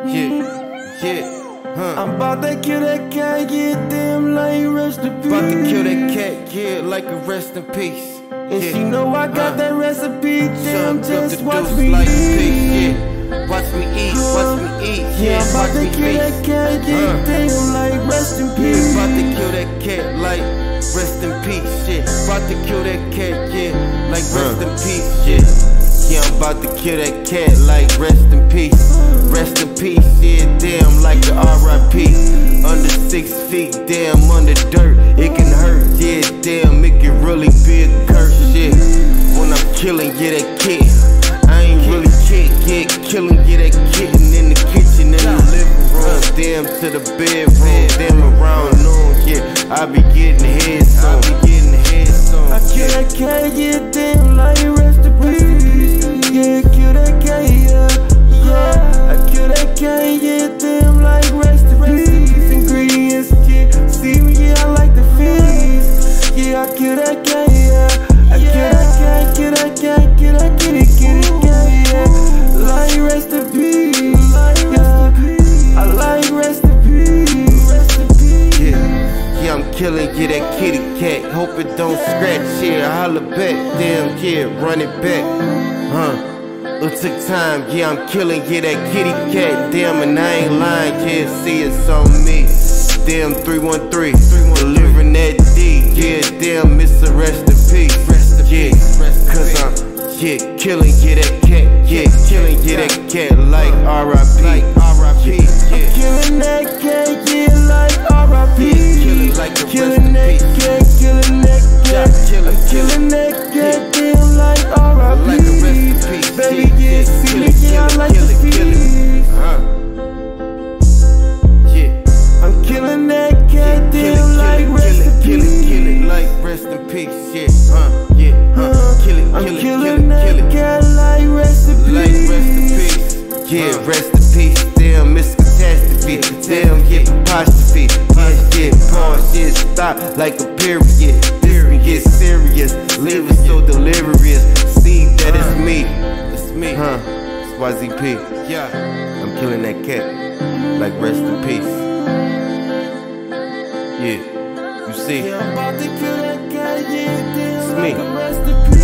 I'm about to kill that cat, yeah, damn, like rest in peace. About to kill that cat, yeah, like a rest in peace. And she know I got that recipe, damn, just watch me like eat. Watch me eat, watch me eat, yeah, I'm about to kill that cat, yeah, damn, like rest in peace. About to kill that cat, like rest in peace, shit. About to kill that cat, yeah, like rest in peace, shit. Yeah, I'm about to kill that cat, like rest in peace. Rest in peace, yeah, damn, like the R.I.P. Under 6 feet, damn, under dirt, it can hurt, yeah, damn, it can really be a curse, shit. When I'm killing, yeah, that kid, I ain't really kid, yeah, killing, yeah, that kitten in the kitchen, in the living room, damn, to the bedroom, damn, around noon, yeah, I be getting head soon, I kill that cat, yeah, damn, like rest in peace. Yeah, kill that cat, yeah. I kill that cat, yeah, damn, like rest in peace. Ingredients, yeah, see me, yeah, I like the feast. Yeah, I kill that cat, yeah. I kill that cat, kill that cat, kill that cat, yeah. Like rest in peace, yeah. I like rest in peace. Yeah, I'm killing, yeah, that kitty cat. Hope it don't scratch, yeah, holla back. Damn, yeah, run it back. It took time, yeah, I'm killing, yeah, that kitty cat. Damn, and I ain't lying, yeah, see it's on me. Damn, 313, delivering that D. Yeah, damn, it's a rest in peace. Yeah, cause I'm, yeah, killing, yeah, that cat. Yeah, killing, yeah, that cat, like R.I.P. I'm killing that cat, yeah, like R.I.P. Killing like a killing that cat, killing that cat. I'm killing that cat, damn, like R.I.P. Like a rest in peace. Baby, yeah, see me, yeah, I like the feast. Yeah, I'm killing that cat, damn, like rest in peace. Kill it, like rest in peace. Yeah, kill it, I'm killing that cat, like rest in peace. Like rest in peace. Yeah, rest in peace. Damn, it's catastrophe. Damn, yeah, apostrophe. Yeah, pause, yeah, stop like a period. This one get serious, living so delirious. See that it's me. It's me. It's YZP. Yeah, I'm killing that cat, like rest in peace. Yeah, you see, Yeah, I'm about to kill that cat, yeah, damn, it's me. like rest in peace.